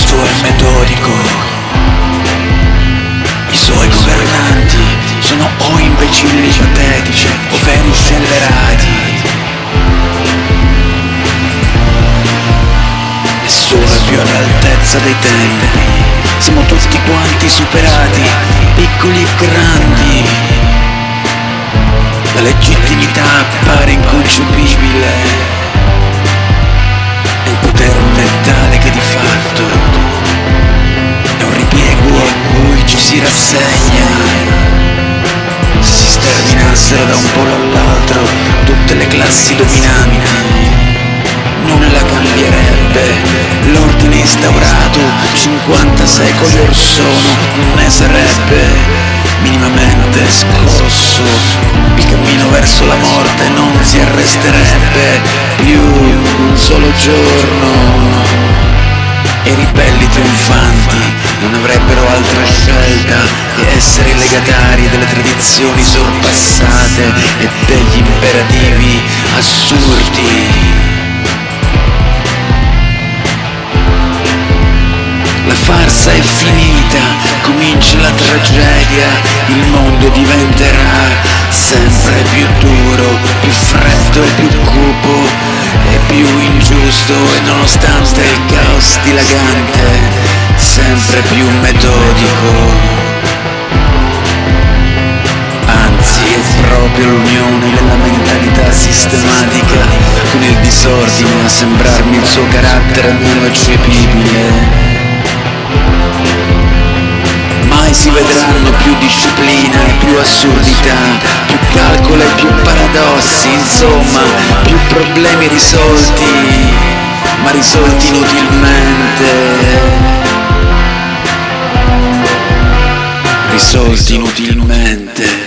giusto e metodico. I suoi governanti sono o imbecilli patetici o veri scellerati. Nessuno è più all'altezza dei tempi, siamo tutti quanti superati, piccoli e grandi. La legittimità appare inconcepibile e il potere è tale che di fatto è un ripiego a cui ci si rassegna. Se si sterminassero da un polo all'altro tutte le classi dominanti, nulla cambierebbe. L'ordine instaurato 50 secoli or sono non ne sarebbe minimamente scosso. Il cammino verso la morte non si arresterebbe più un solo giorno. E i ribelli trionfanti non avrebbero altra scelta che essere legatari delle tradizioni sorpassate e degli imperativi assurdi. La farsa è finita, comincia la tragedia, il mondo diventerà sempre più duro, più freddo, più cupo e più ingiusto, e nonostante il caos dilagante, sempre più metodico. Anzi, è proprio l'unione della mentalità sistematica con il disordine a sembrarmi il suo carattere meno eccepibile. Mai si vedranno più disciplina e più assurdità, più calcolo e più paradossi, insomma, più problemi risolti, ma risolti inutilmente. Risolti inutilmente.